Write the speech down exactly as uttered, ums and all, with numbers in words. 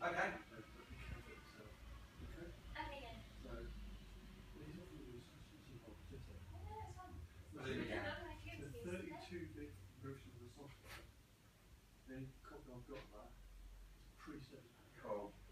Okay. But but be careful yourself. Okay? Okay, yeah. So, well, he's not going to do such a simple potato. Oh, no, that's fine. I'll do it again. So thirty-two bit version of the software, any copy I've got that is preset. Cool.